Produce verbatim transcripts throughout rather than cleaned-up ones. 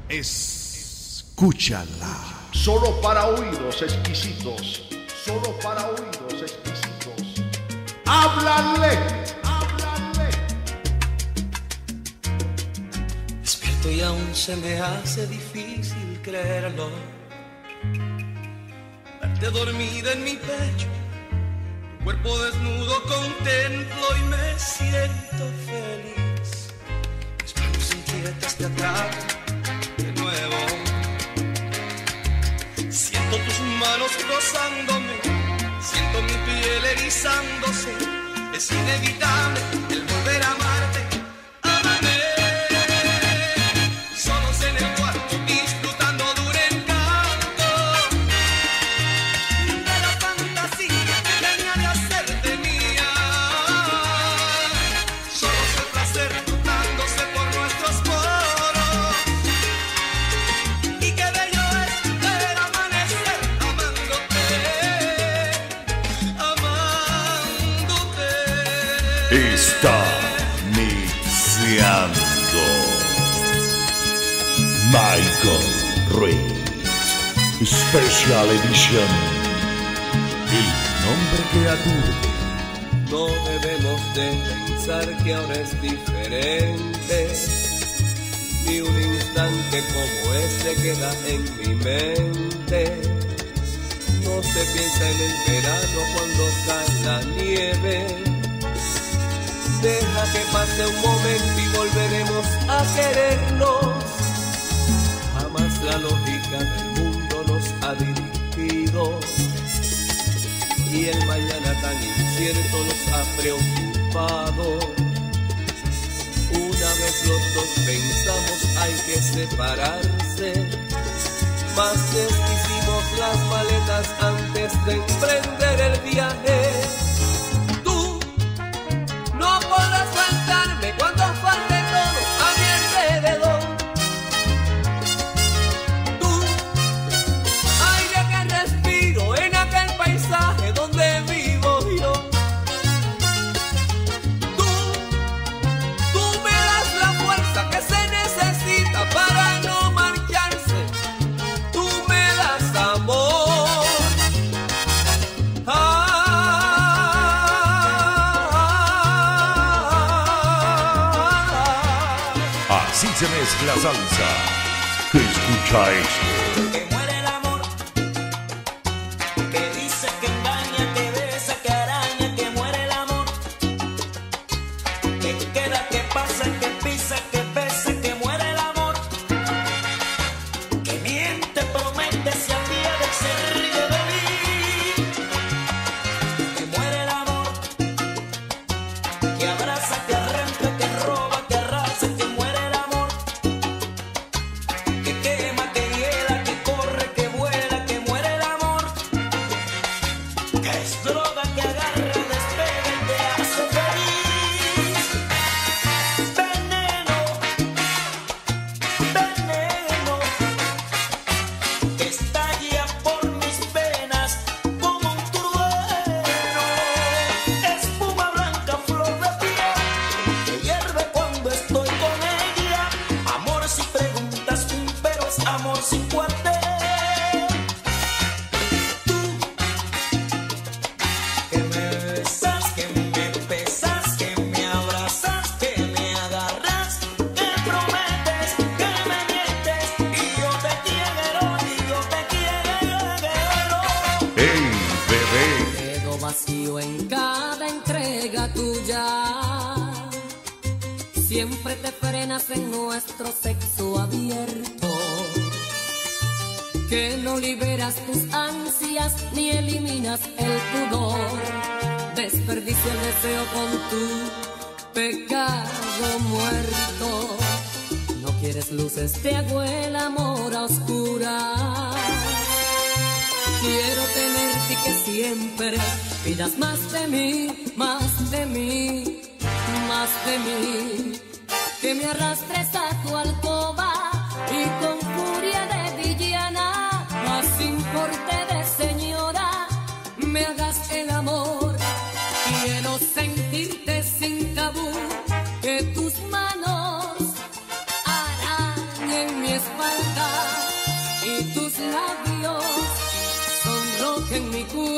Escúchala. Solo para oídos exquisitos. Solo para oídos exquisitos. Háblale. Háblale. Despierto y aún se me hace difícil creerlo. Verte dormida en mi pecho, tu cuerpo desnudo contemplo y me siento feliz. Mis manos inquietas te atrapan de nuevo. Siento tus manos rozándome, siento mi piel erizándose. Es inevitable el volver a amarte. Ámame, solos en el cuarto, disfrutando de un encanto, de la fantasía que tenía de hacerte mía. Solos el placer notándose por nuestros poros. Y qué bello es ver amanecer amándote, amándote. Está mixeando Michael Ruiz Special Edition. El nombre que aturde. No debemos de pensar que ahora es diferente. Ni un instante como este queda en mi mente. No se piensa en el verano cuando cae la nieve. Deja que pase un momento y volveremos a querernos. Jamás la lógica del mundo nos ha dirigido. Y el mañana tan incierto nos ha preocupado. Una vez los dos pensamos hay que separarse, mas deshicimos las maletas antes de emprender el viaje. Tú no podrás faltarme cuando falte todo a mi alrededor. Tú, aire que respiro en aquel paisaje donde vivo yo. Tú, tú me das la fuerza que se necesita para no marcharse. Tú me das amor. Ah, Así se mezcla salsa. Escucha esto. Que muere el amor, que dice que engaña, que besa, que araña, que muere el amor, que queda, que pasa, que pisa, que besa, que muere el amor, que miente, promete, si al día de se ríe de mí, que muere el amor, que abraza, que arranca, que roba, que arrasa, que muere el amor, que quema, que hiela, que corre, que vuela, que muere el amor, que es droga, que agarra, despega y te hace feliz. Veneno, veneno, que estalla por mis venas como un trueno. Espuma blanca, flor de piel, que hierve cuando estoy con ella. Amor si preguntas un pero es amor sin cuartel. Tú, que me besas, que me pesas, que me abrazas, que me agarras, que prometes, que me mientes, y yo te quiero, y yo te quiero. ¡Ey, bebé! Quedo vacío en cada entrega tuya. Siempre te frenas en nuestro sexo abierto. Que no liberas tus ansias ni eliminas el pudor. Desperdicio el deseo con tu pecado muerto. No quieres luces, te hago el amor a oscuras. Quiero tenerte y que siempre pidas más de mí, más de mí, más de mí. Que me arrastres a tu alcoba y con furia de villana, más sin porte de señora, me hagas el amor. Quiero sentirte sin tabú, que tus manos arañen mi espalda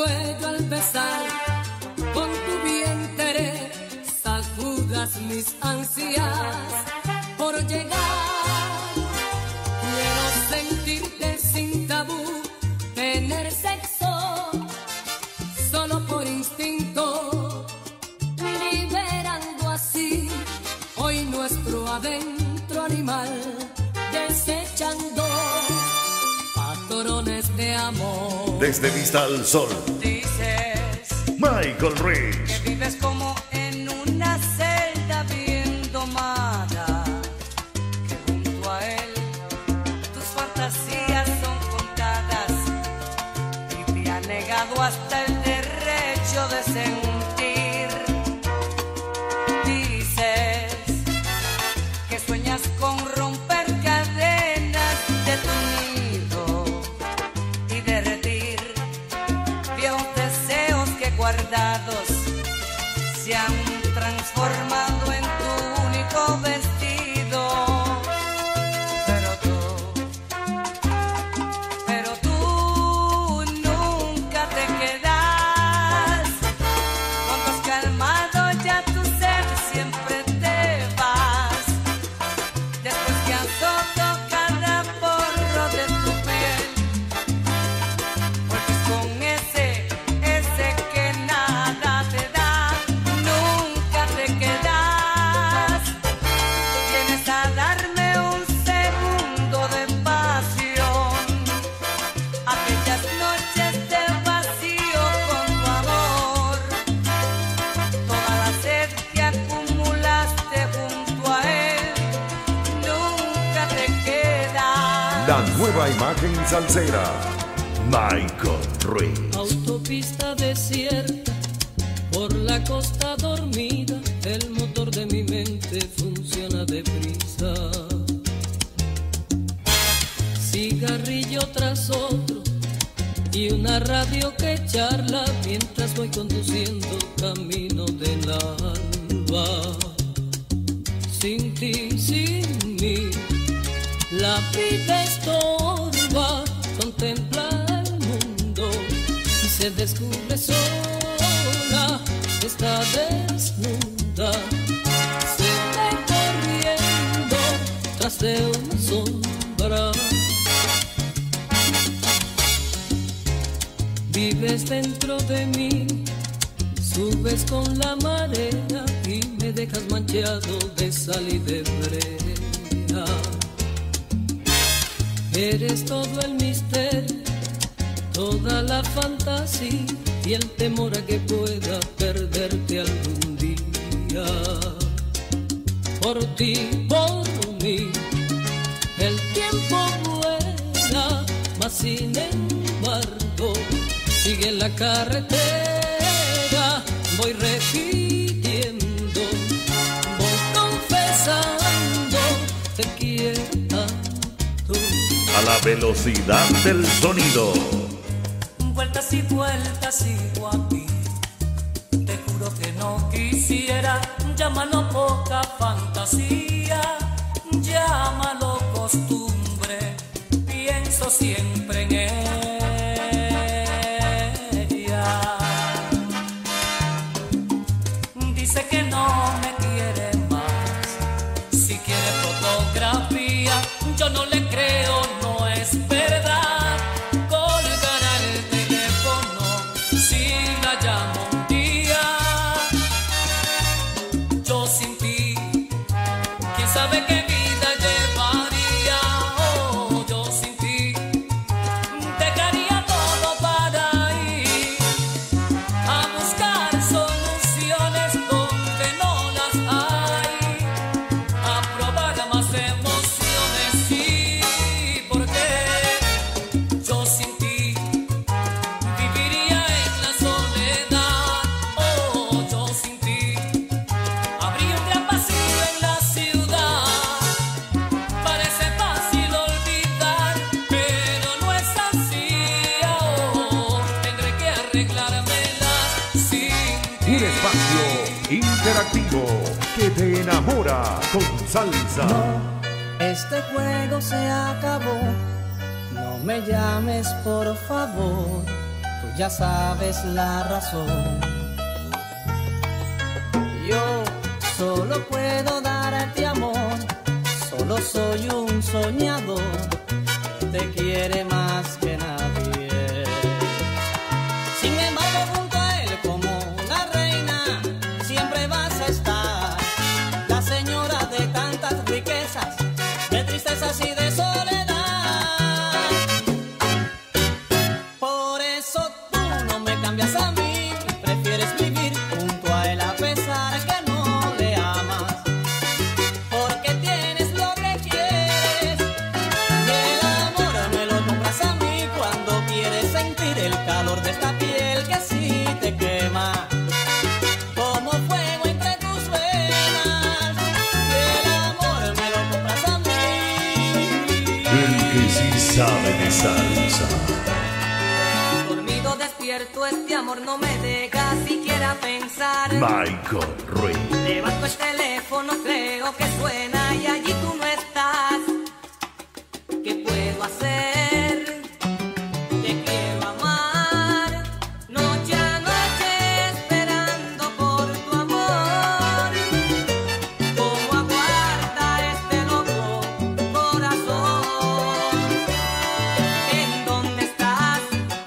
cuello al besar, con tu vientre sacudas mis ansias por llegar. Quiero sentirte sin tabú, tener sexo solo por instinto, liberando así hoy nuestro adentro animal, desechando patrones de amor. Desde Vista al Sol, Dices Michael que Reeves. vives como en una celda bien domada, que junto a él tus fantasías son contadas y te ha negado hasta el derecho de sentir. Dices que sueñas con romper cadenas de tu nido y derretir viejos deseos que guardados se han transformado en tu único vestido. Pero tú, pero tú nunca te quedas. Cuando has calmado ya tu ser siempre te vas. Después que has roto cada porro de tu piel, vuelves con ese, ese que nada te da. Nunca te quedas. Vienes a darme un segundo de pasión. Aquellas noches de vacío con tu amor, toda la sed que acumulaste junto a él, nunca te queda. La nueva imagen salsera, Michael Reeves. Autopista desierta, por la costa dormida, el motor de mi mente funciona deprisa. Cigarrillo tras otro y una radio que charla mientras voy conduciendo camino del alba. Sin ti, sin mí, la vida estorba, contempla el mundo y se descubre sola, está desnuda, se ve corriendo tras de una sombra. Vives dentro de mí, subes con la marea y me dejas manchado de sal y de brea. Eres todo el misterio, toda la fantasía y el temor a que pueda perderte algún día. Por ti, por mí, el tiempo vuela, mas sin embargo sigue la carretera. Voy repitiendo, voy confesando, te quiero tanto. A la velocidad del sonido, Vueltas y vueltas sigo a ti. Te juro que no quisiera, llámalo poca fantasía, llámalo costumbre, pienso siempre en ella. Dice que no me quiere más, si quiere fotografía, yo no le creo, no es verdad. Colgará el teléfono si la llamo un día. Yo sin ti, quién sabe qué vida llevaría. Oh, yo sin ti dejaría todo para ir a buscar soluciones donde no las hay, a probar más emociones. Sí, porque yo sin ti viviría en la soledad. Oh, yo sin ti habría un gran vacío en la ciudad. Parece fácil olvidar, pero no es así. Oh, tendré que arreglármelas sin ti. un espacio interactivo que te enamora con salsa. Este juego se acabó, no me llames por favor. Tú ya sabes la razón. Yo solo puedo darte amor, solo soy un soñador, te quiere más que nadie. Sin embargo, junto a él como una reina, siempre vas a estar, la señora de tantas riquezas, de tristezas y de soledad. Por eso tú no me cambias a mí, prefieres vivir junto a él a pesar que no le amas, porque tienes lo que quieres y el amor me lo compras a mí cuando quieres sentir el calor de esta piel que sí te quema como fuego entre tus venas, y el amor me lo compras a mí. El que sí sabe de salsa. Dormido, despierto, este amor no me deja siquiera pensar. Michael Ruiz. Levanto el teléfono, creo que suena y allí tú no estás. ¿Qué puedo hacer? Te quiero amar, noche a noche esperando por tu amor. ¿Cómo aguarda este loco corazón? ¿En dónde estás?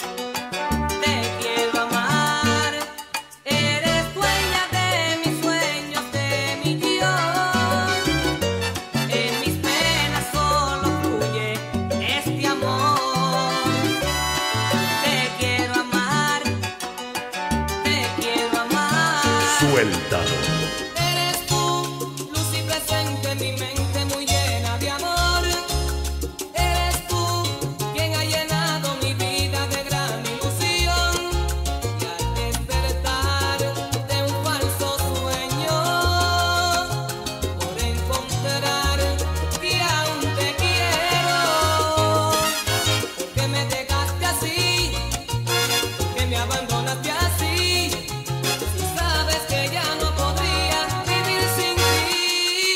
Te quiero amar, eres dueña de mis sueños, de mi guión. En mis penas solo fluye este amor. Te quiero amar, te quiero amar. Suéltalo. Eres tú, luz y presente en mi mente muy llena de amor. Eres tú quien ha llenado mi vida de gran ilusión. Y al despertar de un falso sueño, por encontrar que aún te quiero. ¿Por qué me dejaste así? ¿Por qué me abandonaste así? Si sabes que ya no podría vivir sin ti.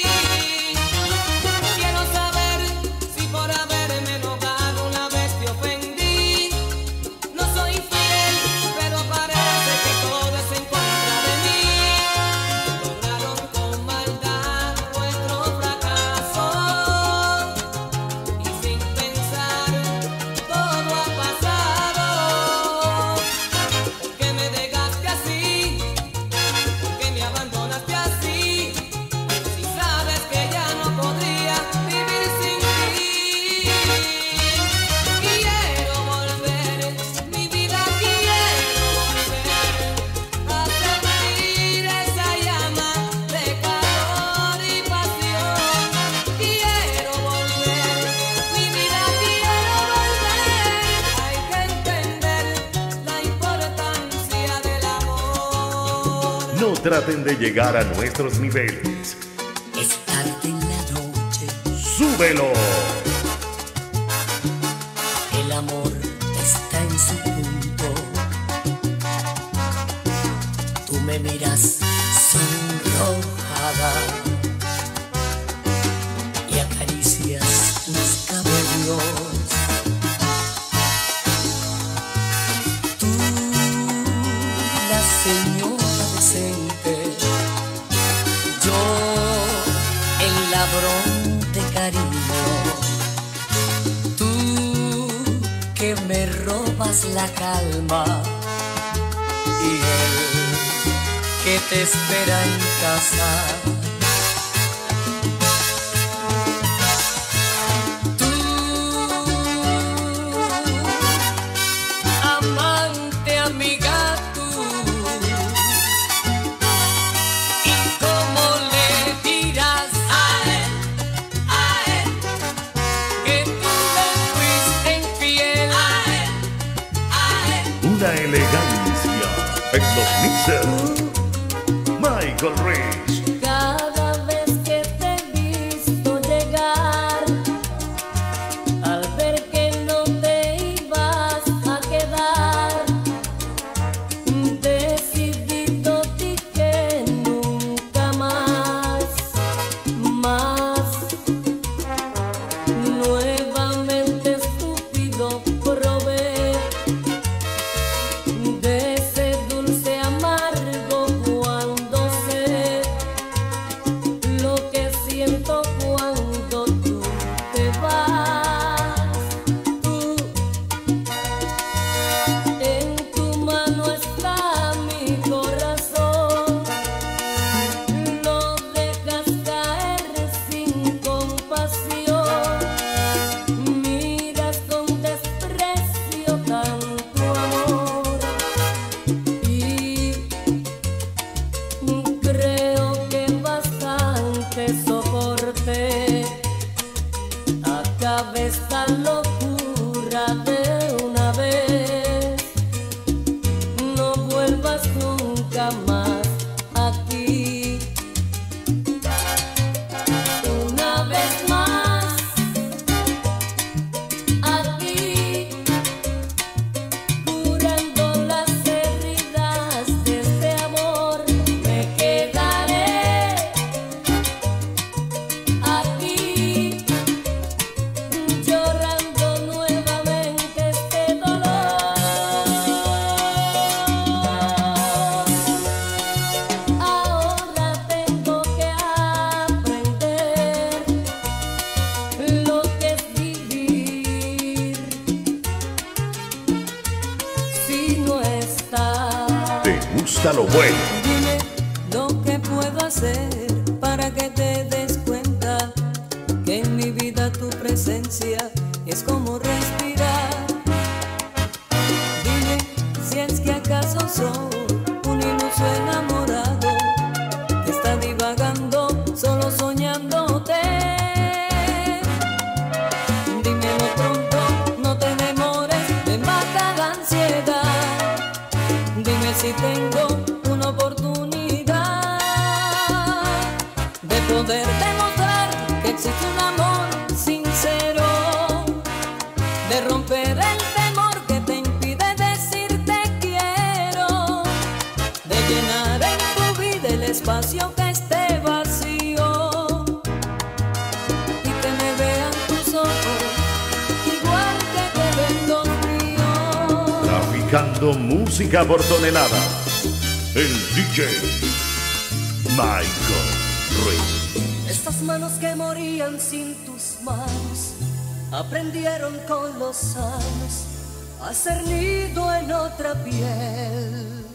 Quiero saber si por haberme enojado una vez te ofendí. No soy fiel, pero parece que todo es en contra de mí. Lograron con maldad nuestro fracaso y sin pensar todo ha pasado. ¿Por qué me dejaste así? ¿Por qué me abandonaste así? Si sabes que ya no podría vivir sin ti. Quiero volver, mi vida quiero volver a sentir esa llama de calor y pasión. Quiero volver, mi vida quiero volver. Hay que entender la importancia del amor. No traten de llegar a nuestros niveles. Es tarde en la noche, ¡Súbelo! el amor está en su punto. Tú me miras sonrojada y acaricias mis cabellos. Tú, la señora decente, yo, el ladrón de cariño. Tú que me robas la calma y él que te espera en casa. Tú, amante, amiga, tú, y cómo le dirás a él, a él, que tú le fuiste infiel a él, a él. Una elegancia en los mixers. Michael Ruiz. Cada vez que te he visto llegar, al ver que no te ibas a quedar, decidido di que nunca más, más, nuevamente estúpido probé Acabe esta locura de una vez, no vuelvas nunca más aquí. Una vez más aquí, curando las heridas de este amor, me quedaré aquí, llorando nuevamente este dolor. Ahora tengo que aprender lo que es vivir si no estás. ¿Te gusta lo bueno? Dime lo que puedo hacer para que te des cuenta que en mi vida tu presencia es como respirar. Dime si es que acaso soy un iluso enamorado que está divagando solo soñándote. Dímelo pronto, no te demores, me mata la ansiedad. Dime si tengo una oportunidad de poder demostrar que existe un amor sincero, de romper el temor que te impide decirte quiero, de llenar en tu vida el espacio que esté vacío y que me vean tus ojos igual que te ven los míos. Traficando música por tonelada. El D J Michael Ruiz. Estas manos que morían sin tus manos aprendieron con los años a hacer nido en otra piel.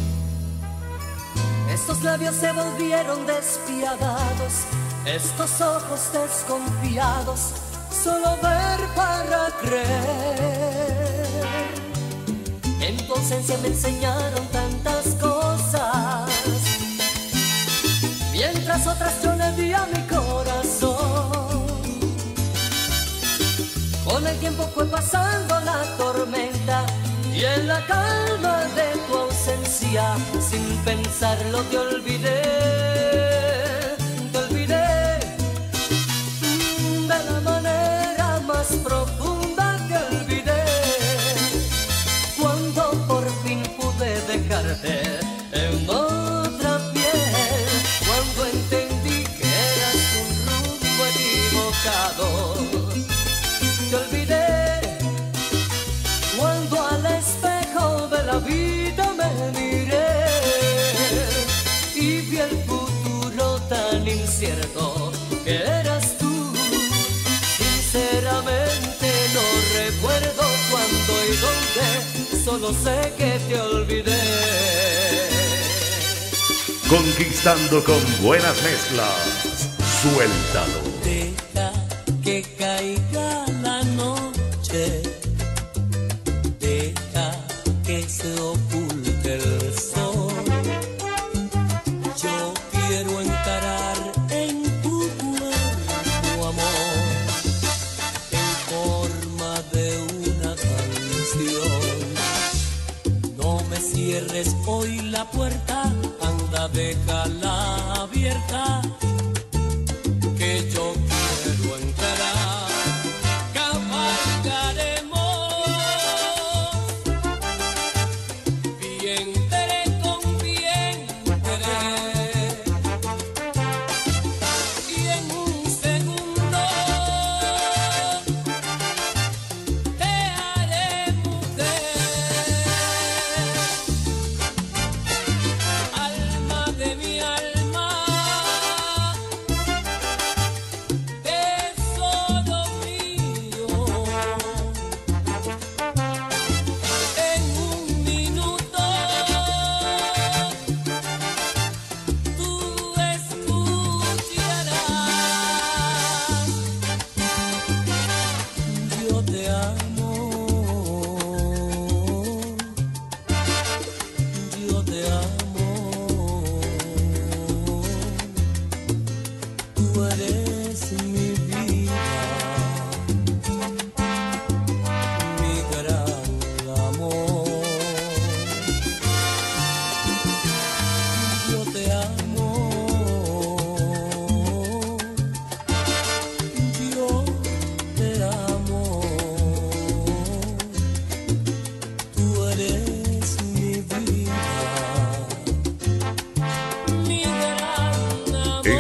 Estos labios se volvieron despiadados, estos ojos desconfiados, solo ver para creer. En tu ausencia me enseñaron tantas cosas, mientras otras yo le di a mi corazón. Con el tiempo fue pasando la tormenta y en la calma de tu ausencia, sin pensarlo te olvidé, te olvidé de la manera más profunda, te olvidé cuando por fin pude dejarte en otra piel, cuando entendí que eras un rumbo equivocado. Te olvidé cuando al espejo de la vida me miré y vi el futuro tan incierto que eras tú. Sinceramente no recuerdo cuándo y dónde, solo sé que te olvidé. Conquistando con buenas mezclas. Suéltalo. Deja que caiga la noche, deja que se oculte el sol. Yo quiero encarar en tu cuerpo, amor, en forma de una canción. No me cierres hoy la puerta, anda, déjala abierta, que yo quiero encarar. Cabalgaremos vientre con vientre y en un segundo te haré mujer. Alma de mi alma,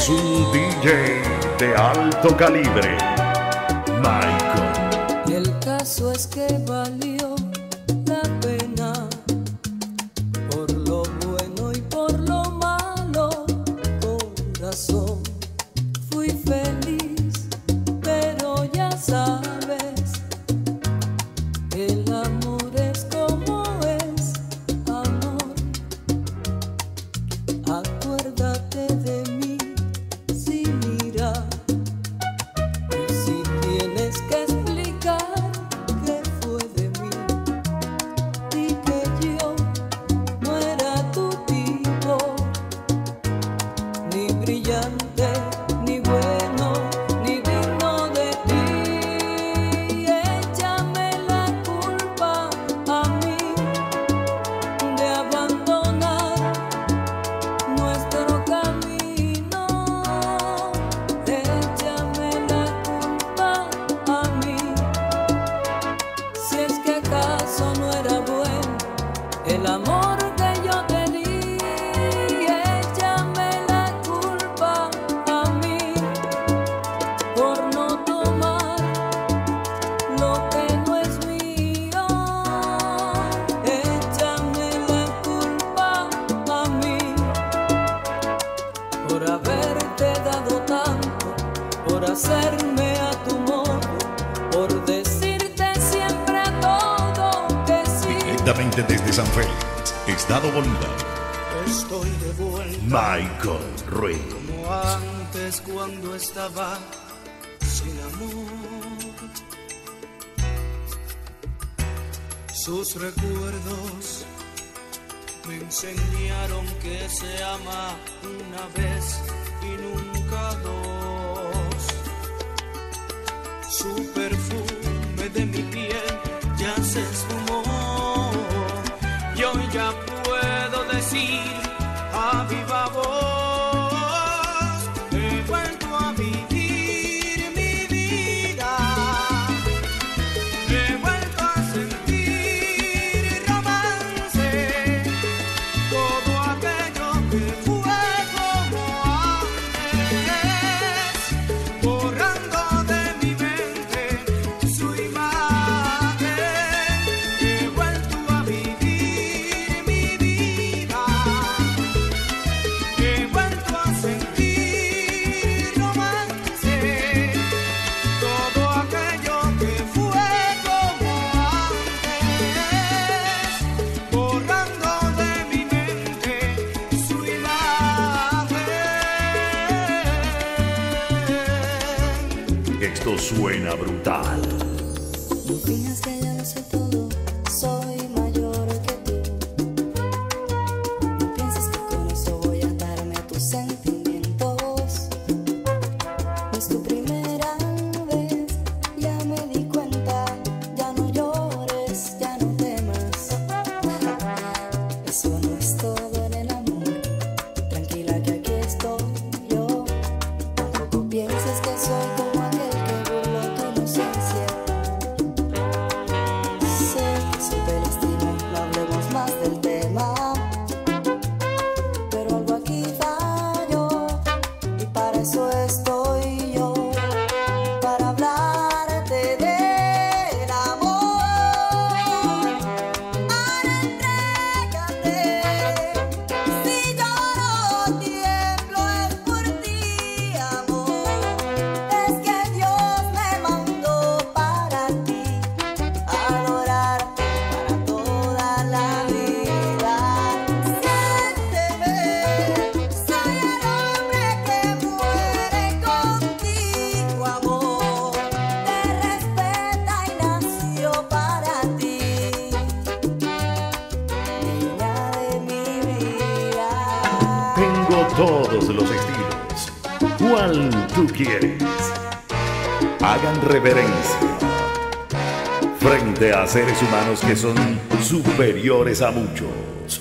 es un D J de alto calibre, Michael. El caso es que valió la pena, por lo bueno y por lo malo, corazón. Fui feliz, pero ya sabes, el amor es como es, amor. Acuérdate de mí, si mira, y si tienes que explicar qué fue de mí, y que yo no era tu tipo, ni brillante, ni bueno, ni digno de ti. Échame la culpa a mí de abandonar nuestro camino. Échame la culpa a mí, si es que acaso no era bueno el amor que yo te di. Échame la culpa a mí por no tomar lo que no es mío. Échame la culpa a mí por haberte dado tanto, por hacerme a tu modo, por decirte siempre a todo que sí. Directamente desde San Félix, Estado Bolívar, Estoy de vuelta Michael Ruiz. como antes cuando estaba sin amor. Sus recuerdos me enseñaron que se ama una vez y nunca dos. Su perfume de mi piel ya se esfumó. Yo ya puedo decir a viva voz, he vuelto a vivir mi vida, he vuelto a sentir romance, todo aquello que fue como antes, borrando de mi mente su imagen. He vuelto a vivir mi vida, he vuelto a sentir romance, todo aquello que fue como antes, borrando de mi mente su imagen. Esto suena brutal. No finjas que ya lo sé todo, soy mayor que tú. No pienses que con eso voy a darme tus sentimientos. No es tu primera vez, ya me di cuenta. Ya no llores, ya no temas. Eso no es todo en el amor. Tranquila que aquí estoy yo. Tampoco pienses que soy como aquel que burló tu inocencia. Sé que soy te lastimo, no hablemos más del tema, pero algo aquí falló y para eso estoy yo, para hablarte del amor. Ahora entrégate, si yo no tiemblo es por ti, amor. Es que Dios me mandó para ti, adorarte para toda la vida. Siénteme, soy el hombre que muere contigo, amor. Te respeta y nació para ti, niña de mi vida. Tengo todos los estilos. ¿Cuál tú quieres? Hagan reverencia frente a seres humanos que son superiores a muchos.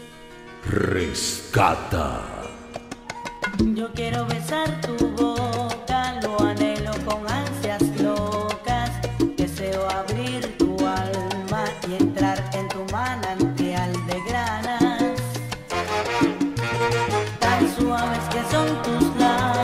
Rescata. Yo quiero besar tu boca, lo anhelo con ansias locas. Deseo abrir tu alma y entrar en tu manantial de granas. Tan suaves que son tus labios.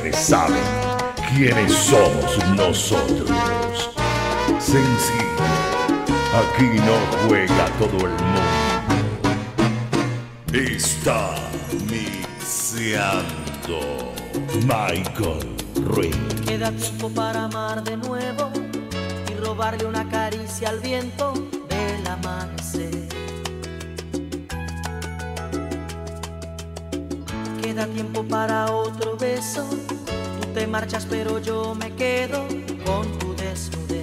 ustedes saben quiénes somos nosotros. Sencillo, aquí no juega todo el mundo. Está mixeando Michael Ruiz. Queda tiempo para amar de nuevo y robarle una caricia al viento del amanecer. Queda tiempo para otro beso. Tú te marchas pero yo me quedo con tu desnudez.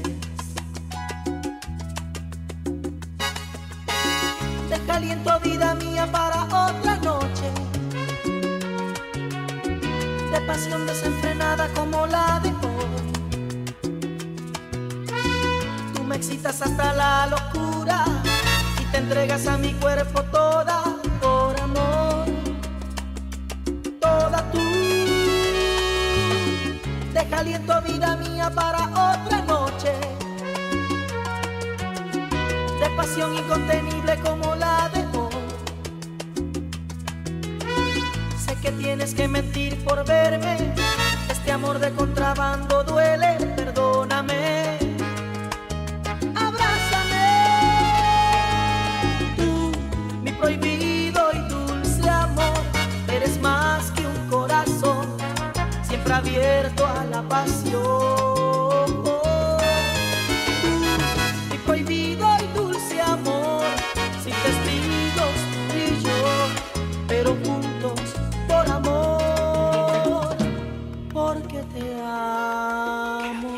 Deja aliento, vida mía, para otra noche de pasión desenfrenada como la de hoy. Tú me excitas hasta la locura y te entregas a mi cuerpo toda por amor. Toda tú. Deja aliento, vida mía, para otra noche de pasión incontenible como la de hoy. Sé que tienes que mentir por verme, este amor de contrabando duele, perdóname. Abrázame, tú, mi prohibido y dulce amor, eres más que un corazón, siempre abierto a la pasión. Mi prohibido y dulce amor, sin testigos tú y yo, pero juntos por amor, porque te amo,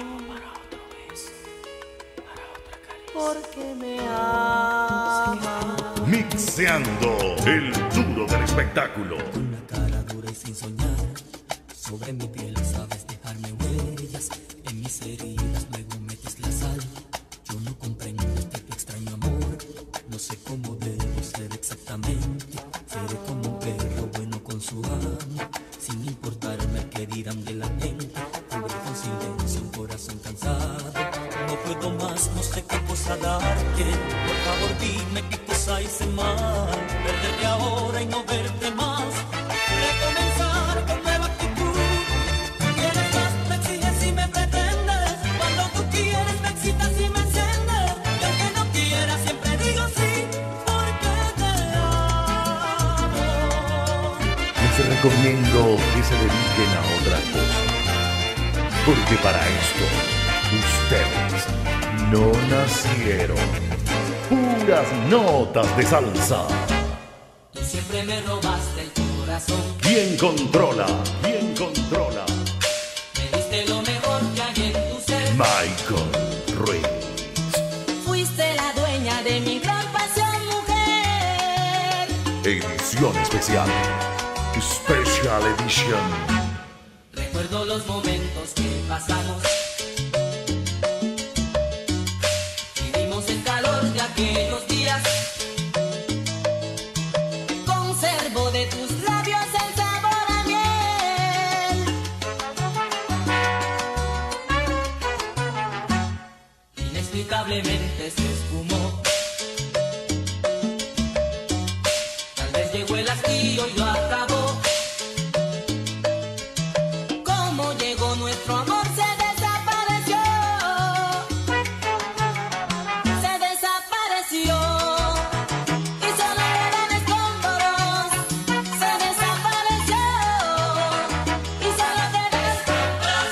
porque me amas. Mixeando el duro del espectáculo. Una cara dura y sin soñar, sobre mi piel sabes dejarme huellas, en mis heridas luego metes la sal. Yo no comprendo este extraño amor, no sé cómo debo ser exactamente. Seré como un perro bueno con su amo, sin importarme qué dirán de la gente. Cubre con silencio un corazón cansado, no puedo más, no sé qué cosa darte. Por favor dime qué cosa hice mal, perderte ahora y no verte más, recomenzar con nueva actitud. Quieres más, me exiges y me pretendes, cuando tú quieres me excitas y me enciendes, y aunque no quieras siempre digo sí, porque te amo. Les recomiendo que se dediquen a otra cosa, porque para esto ustedes no nacieron. Puras notas de salsa. Tú siempre me robaste el corazón, ¿Quién controla? ¿Quién controla? me diste lo mejor que hay en tu ser. Michael Ruiz. Fuiste la dueña de mi gran pasión, mujer. Edición especial. Special Edition. Recuerdo los momentos que pasamos, vivimos el calor de aquellos días. Conservo de tus labios el sabor a miel. Inexplicablemente se esfumó. Tal vez llegó el hastío y lo acabó. Como llegó nuestro amor se desapareció. Se desapareció. Y solo quedan escombros. Se desapareció. Y solo quedan escombros.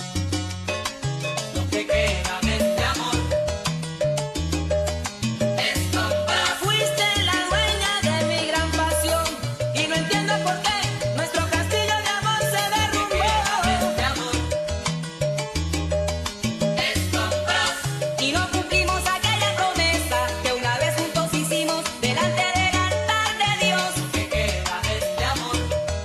Lo que queda de este amor, escombros. Fuiste la dueña de mi gran pasión. Y no entiendo por qué nuestro castillo de amor se derrumbó. Y no cumplimos aquella promesa que una vez juntos hicimos delante del altar de Dios. ¿Qué queda de este amor?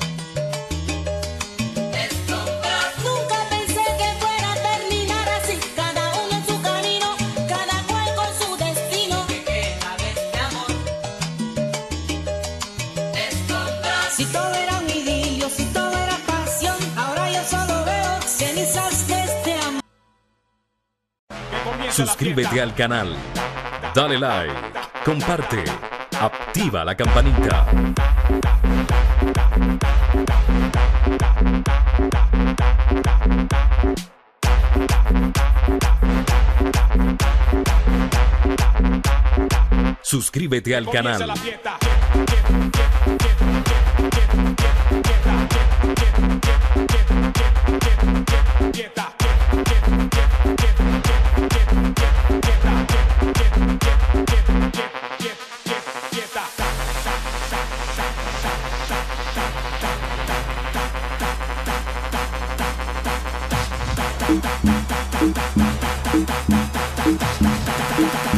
Escombros. Nunca pensé que fuera a terminar así, cada uno en su camino, cada cual con su destino. ¿Qué queda de este amor? Escombros. Si todo era un idilio, si todo era pasión, ahora yo solo veo cenizas de este amor. Suscríbete al canal, dale like, comparte Activa la campanita. Suscríbete al canal. Thank you.